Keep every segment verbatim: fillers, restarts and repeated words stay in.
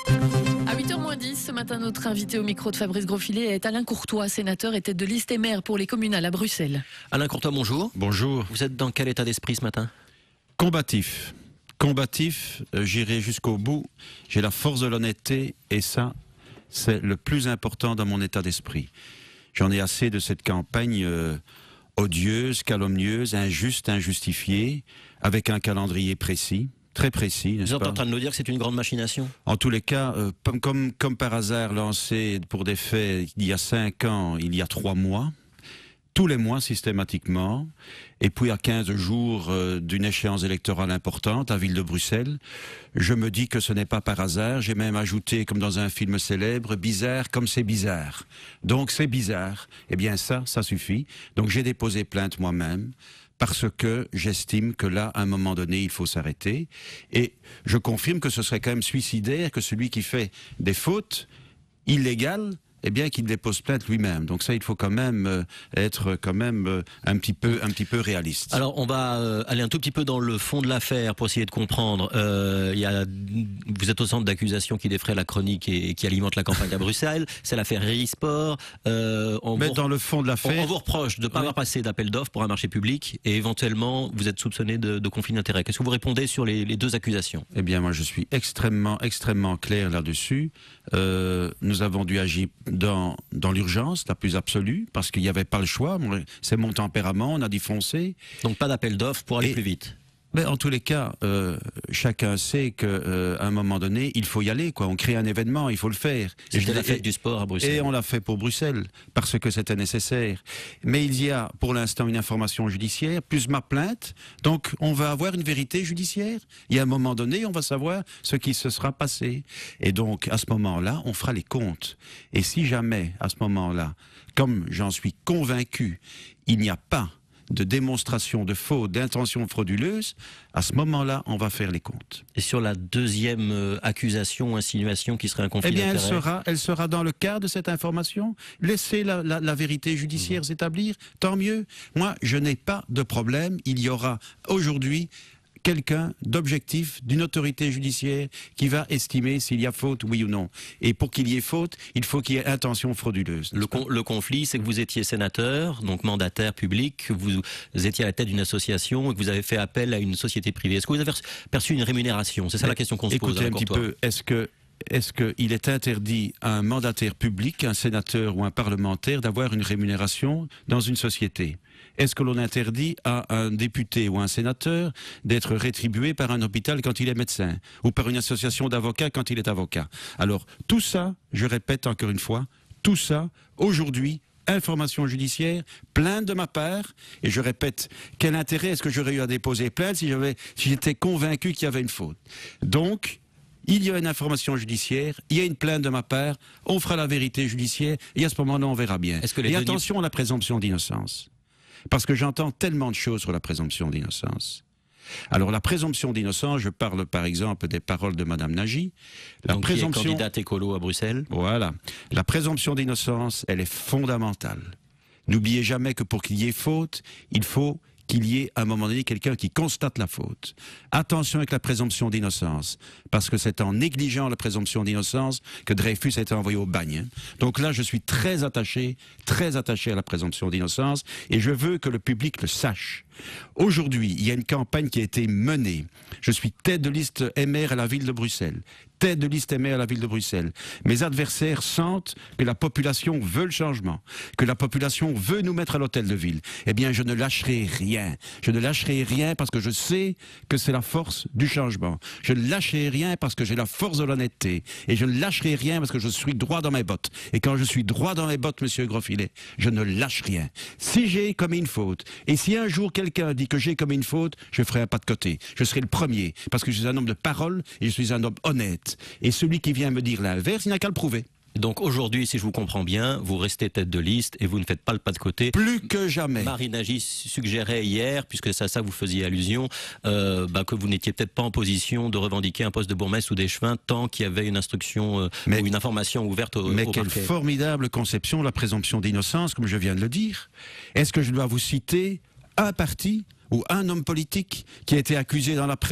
À huit heures moins dix, ce matin, notre invité au micro de Fabrice Grosfilet est Alain Courtois, sénateur et tête de liste et maire pour les communales à Bruxelles. Alain Courtois, bonjour. Bonjour. Vous êtes dans quel état d'esprit ce matin? Combatif. Combatif, euh, j'irai jusqu'au bout. J'ai la force de l'honnêteté et ça, c'est le plus important dans mon état d'esprit. J'en ai assez de cette campagne euh, odieuse, calomnieuse, injuste, injustifiée, avec un calendrier précis. Très précis, n'est-ce Vous êtes pas? en train de nous dire que c'est une grande machination? En tous les cas, euh, comme, comme, comme par hasard lancé pour des faits il y a cinq ans, il y a trois mois, tous les mois systématiquement, et puis à quinze jours euh, d'une échéance électorale importante, à Ville de Bruxelles, je me dis que ce n'est pas par hasard. J'ai même ajouté, comme dans un film célèbre, bizarre comme c'est bizarre. Donc c'est bizarre. Eh bien ça, ça suffit. Donc j'ai déposé plainte moi-même, parce que j'estime que là, à un moment donné, il faut s'arrêter. Et je confirme que ce serait quand même suicidaire que celui qui fait des fautes illégales, eh bien, qu'il dépose plainte lui-même. Donc ça, il faut quand même euh, être quand même euh, un petit peu, un petit peu réaliste. Alors, on va euh, aller un tout petit peu dans le fond de l'affaire pour essayer de comprendre. Euh, il y a, vous êtes au centre d'accusation qui défraie la chronique et, et qui alimente la campagne à Bruxelles. C'est l'affaire Erisport. Euh, Mais vous, dans le fond de l'affaire, on, on vous reproche de ne pas oui. avoir passé d'appel d'offres pour un marché public et éventuellement vous êtes soupçonné de, de conflit d'intérêts. Qu'est-ce que vous répondez sur les, les deux accusations? Eh bien, moi, je suis extrêmement, extrêmement clair là-dessus. Euh, nous avons dû agir dans, dans l'urgence la plus absolue, parce qu'il n'y avait pas le choix. C'est mon tempérament, on a dit foncer. Donc pas d'appel d'offres pour aller Et, plus vite. Mais en tous les cas, euh, chacun sait qu'à euh, un moment donné, il faut y aller, quoi. On crée un événement, il faut le faire. C'était la fête et, du sport à Bruxelles. Et on l'a fait pour Bruxelles, parce que c'était nécessaire. Mais il y a pour l'instant une information judiciaire, plus ma plainte, donc on va avoir une vérité judiciaire. Il y a un moment donné, on va savoir ce qui se sera passé. Et donc, à ce moment-là, on fera les comptes. Et si jamais, à ce moment-là, comme j'en suis convaincu, il n'y a pas de démonstration de faute, d'intention frauduleuse, à ce moment-là, on va faire les comptes. Et sur la deuxième euh, accusation, insinuation qui serait un conflit Eh bien, elle d'intérêts, sera, elle sera dans le cadre de cette information. Laissez la, la, la vérité judiciaire mmh. s'établir, tant mieux. Moi, je n'ai pas de problème. Il y aura aujourd'hui quelqu'un d'objectif, d'une autorité judiciaire qui va estimer s'il y a faute, oui ou non. Et pour qu'il y ait faute, il faut qu'il y ait intention frauduleuse. Le, con, le conflit, c'est que vous étiez sénateur, donc mandataire public, que vous étiez à la tête d'une association et que vous avez fait appel à une société privée. Est-ce que vous avez perçu une rémunération? C'est ça la question qu'on se pose. Écoutez un petit peu, est-ce que Est-ce qu'il est interdit à un mandataire public, un sénateur ou un parlementaire, d'avoir une rémunération dans une société? Est-ce que l'on interdit à un député ou un sénateur d'être rétribué par un hôpital quand il est médecin, ou par une association d'avocats quand il est avocat? Alors, tout ça, je répète encore une fois, tout ça, aujourd'hui, information judiciaire, plainte de ma part, et je répète, quel intérêt est-ce que j'aurais eu à déposer plainte si j'avais, si j'étais convaincu qu'il y avait une faute? Donc, il y a une information judiciaire, il y a une plainte de ma part, on fera la vérité judiciaire, et à ce moment-là, on verra bien. Est-ce que les et deux attention à la présomption d'innocence. Parce que j'entends tellement de choses sur la présomption d'innocence. Alors, la présomption d'innocence, je parle par exemple des paroles de Madame Nagy. La Donc, présomption... qui est candidate écolo à Bruxelles. Voilà. La présomption d'innocence, elle est fondamentale. N'oubliez jamais que pour qu'il y ait faute, il faut qu'il y ait à un moment donné quelqu'un qui constate la faute. Attention avec la présomption d'innocence, parce que c'est en négligeant la présomption d'innocence que Dreyfus a été envoyé au bagne. Donc là, je suis très attaché, très attaché à la présomption d'innocence, et je veux que le public le sache. Aujourd'hui, il y a une campagne qui a été menée. Je suis tête de liste M R à la ville de Bruxelles. Tête de liste M R à la ville de Bruxelles. Mes adversaires sentent que la population veut le changement, que la population veut nous mettre à l'hôtel de ville. Eh bien, je ne lâcherai rien. Je ne lâcherai rien parce que je sais que c'est la force du changement. Je ne lâcherai rien parce que j'ai la force de l'honnêteté. Et je ne lâcherai rien parce que je suis droit dans mes bottes. Et quand je suis droit dans mes bottes, monsieur Grosfilet, je ne lâche rien. Si j'ai commis une faute, et si un jour quelqu'un dit que j'ai commis une faute, je ferai un pas de côté. Je serai le premier, parce que je suis un homme de parole et je suis un homme honnête. Et celui qui vient me dire l'inverse, il n'a qu'à le prouver. Donc aujourd'hui, si je vous comprends bien, vous restez tête de liste et vous ne faites pas le pas de côté. Plus que jamais. Marie Nagy suggérait hier, puisque c'est à ça vous faisiez allusion, euh, bah, que vous n'étiez peut-être pas en position de revendiquer un poste de bourgmestre ou d'échevin tant qu'il y avait une instruction euh, mais, ou une information ouverte au, mais au quelle parquet. Formidable conception, la présomption d'innocence, comme je viens de le dire. Est-ce que je dois vous citer un parti ou un homme politique qui a été accusé dans la presse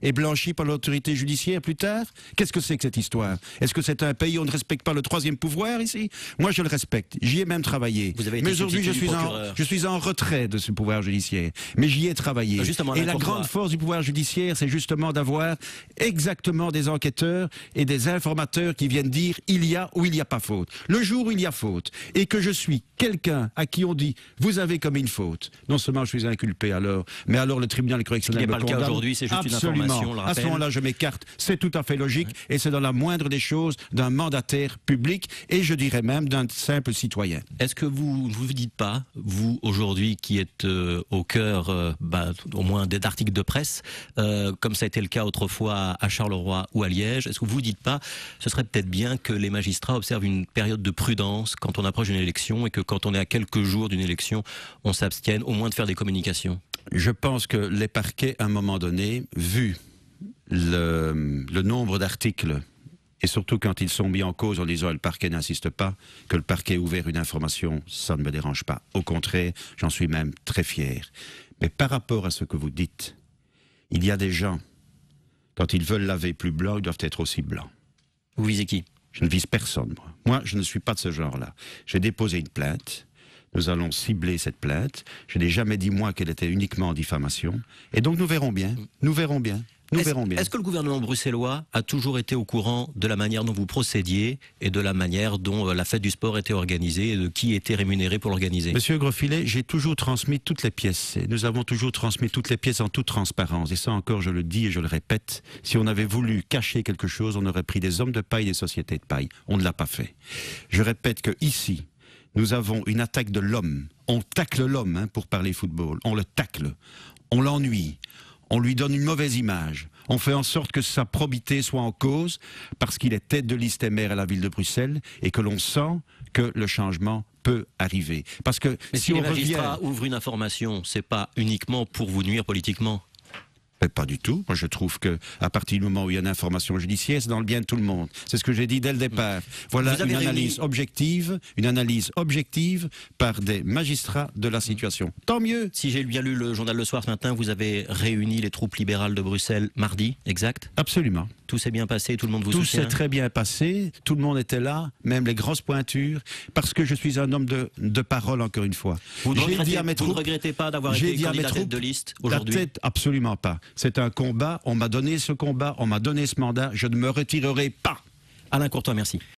et blanchi par l'autorité judiciaire plus tard? Qu'est-ce que c'est que cette histoire? Est-ce que c'est un pays où on ne respecte pas le troisième pouvoir ici? Moi, je le respecte. J'y ai même travaillé. Vous avez été Mais aujourd'hui, je suis, en, je suis en retrait de ce pouvoir judiciaire. Mais j'y ai travaillé. Justement, et la grande force du pouvoir judiciaire, c'est justement d'avoir exactement des enquêteurs et des informateurs qui viennent dire il y a ou il n'y a pas faute. Le jour où il y a faute, et que je suis quelqu'un à qui on dit vous avez commis une faute, non seulement je suis inculpé alors, mais alors le tribunal correctionnel me condamne. Ce qui n'est pas le cas aujourd'hui, c'est juste Absolument. une information, on le À ce rappelle. moment-là, je m'écarte. C'est tout à fait logique, ouais. Et c'est dans la moindre des choses d'un mandataire public, et je dirais même d'un simple citoyen. Est-ce que vous ne vous dites pas, vous aujourd'hui qui êtes euh, au cœur, euh, bah, au moins d'articles de presse, euh, comme ça a été le cas autrefois à Charleroi ou à Liège, est-ce que vous ne vous dites pas, ce serait peut-être bien que les magistrats observent une période de prudence quand on approche d'une élection et que quand on est à quelques jours d'une élection, on s'abstienne au moins de faire des communications? Je pense que les parquets, à un moment donné, vu le, le nombre d'articles, et surtout quand ils sont mis en cause en disant le parquet n'insiste pas, que le parquet ait ouvert une information, ça ne me dérange pas. Au contraire, j'en suis même très fier. Mais par rapport à ce que vous dites, il y a des gens, quand ils veulent laver plus blanc, ils doivent être aussi blancs. Vous visez qui? Je ne vise personne, moi. Moi, je ne suis pas de ce genre-là. J'ai déposé une plainte. Nous allons cibler cette plainte. Je n'ai jamais dit, moi, qu'elle était uniquement en diffamation. Et donc, nous verrons bien. Nous verrons bien. Nous est-ce, verrons bien. Est-ce que le gouvernement bruxellois a toujours été au courant de la manière dont vous procédiez et de la manière dont la fête du sport était organisée et de qui était rémunéré pour l'organiser? Monsieur Grosfilet, j'ai toujours transmis toutes les pièces. Et nous avons toujours transmis toutes les pièces en toute transparence. Et ça encore, je le dis et je le répète, si on avait voulu cacher quelque chose, on aurait pris des hommes de paille et des sociétés de paille. On ne l'a pas fait. Je répète que ici, nous avons une attaque de l'homme. On tacle l'homme, hein, pour parler football. On le tacle. On l'ennuie. On lui donne une mauvaise image. On fait en sorte que sa probité soit en cause parce qu'il est tête de liste et maire à la ville de Bruxelles et que l'on sent que le changement peut arriver. Parce que Mais si, si on les magistrats revient... ouvrent une information, c'est pas uniquement pour vous nuire politiquement? Mais pas du tout. Moi, je trouve que à partir du moment où il y a une information judiciaire, c'est dans le bien de tout le monde. C'est ce que j'ai dit dès le départ. Voilà une analyse réuni... objective, une analyse objective par des magistrats de la situation. Tant mieux. Si j'ai bien lu le journal Le Soir ce matin, vous avez réuni les troupes libérales de Bruxelles mardi, exact? Absolument. Tout s'est bien passé, tout le monde vous tout soutient? Tout s'est très bien passé, tout le monde était là, même les grosses pointures, parce que je suis un homme de, de parole, encore une fois. Vous ne regrettez, dit à mes troupes, vous ne regrettez pas d'avoir été candidat tête de liste aujourd'hui? La tête, absolument pas. C'est un combat, on m'a donné ce combat, on m'a donné ce mandat, je ne me retirerai pas. Alain Courtois, merci.